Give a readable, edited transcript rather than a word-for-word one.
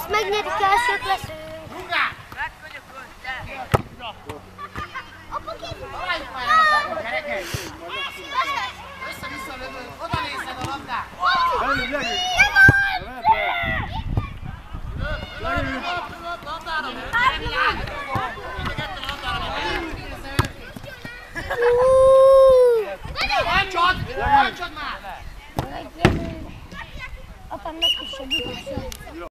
ezt megnyerik, elsők lesz. Rúgál! Apa, kézzük! Gyerekek! Össze-vissza lövő, oda nézed a labdát! Labdára megy! Lancsod már! Apám megkössön.